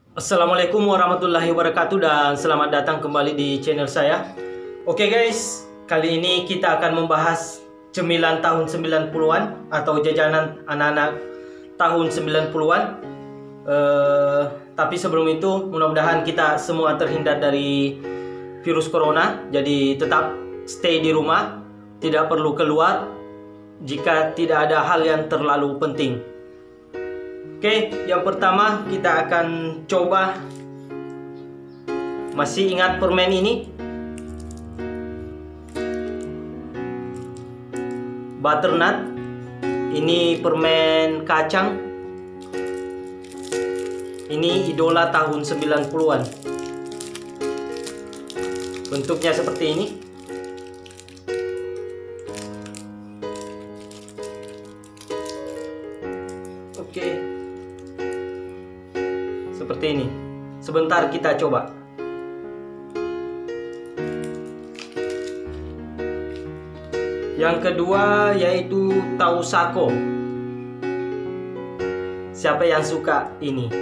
Assalamualaikum warahmatullahi wabarakatuh dan selamat datang kembali di channel saya. Oke guys, kali ini kita akan membahas cemilan tahun 90-an atau jajanan anak-anak tahun 90-an. Tapi sebelum itu mudah-mudahan kita semua terhindar dari virus corona. Jadi tetap stay di rumah, tidak perlu keluar jika tidak ada hal yang terlalu penting. Oke, yang pertama kita akan coba. Masih ingat permen ini? Butternut. Ini permen kacang. Ini idola tahun 90-an. Bentuknya seperti ini. Oke. Seperti ini. Sebentar kita coba. Yang kedua yaitu tahu sako. Siapa yang suka ini?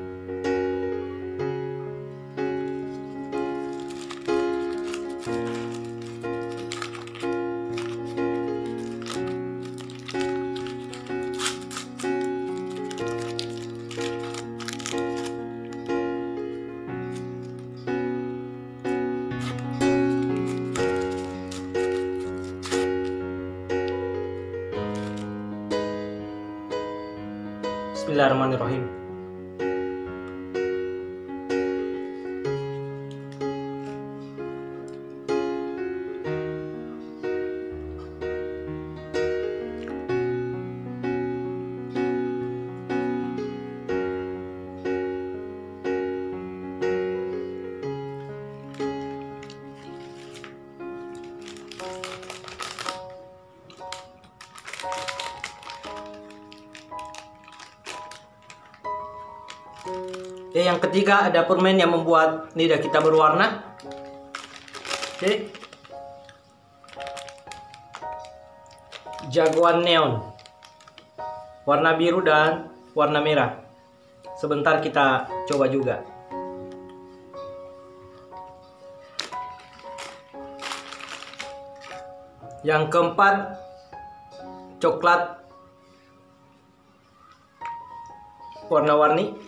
Bismillahirrahmanirrahim. Yang ketiga ada permen yang membuat lidah kita berwarna. Oke. Jagoan neon. Warna biru dan warna merah. Sebentar kita coba juga. Yang keempat coklat warna-warni.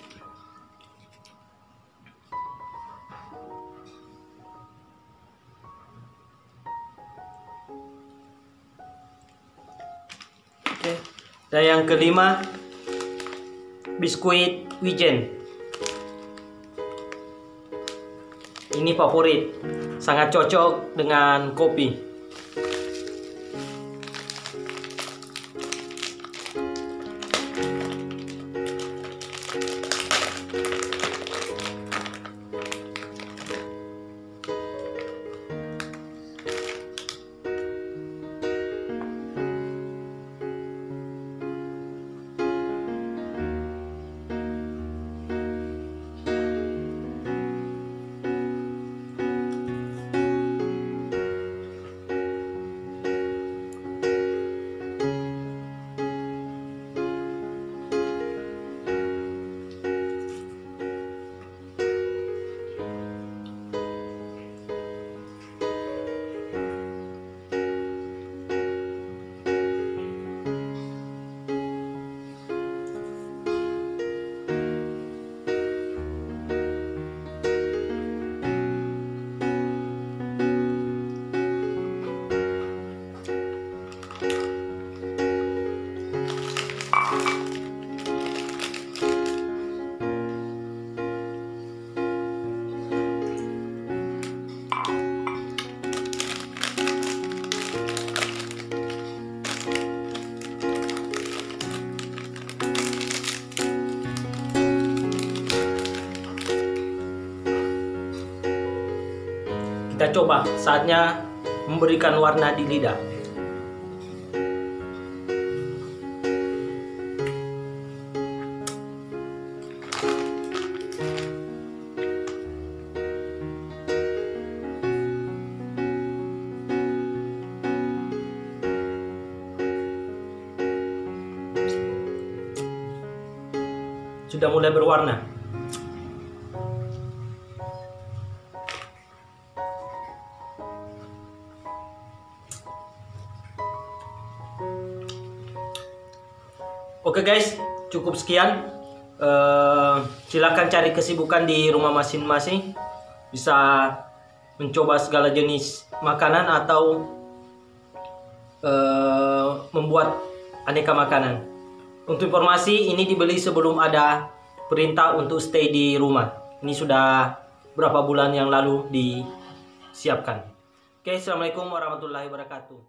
Dan yang kelima biskuit wijen. Ini favorit, sangat cocok dengan kopi. Kita coba, saatnya memberikan warna di lidah. Sudah mulai berwarna. Oke guys, cukup sekian. Silakan cari kesibukan di rumah masing-masing. Bisa mencoba segala jenis makanan atau membuat aneka makanan. Untuk informasi, ini dibeli sebelum ada perintah untuk stay di rumah. Ini sudah berapa bulan yang lalu disiapkan. Oke, assalamualaikum warahmatullahi wabarakatuh.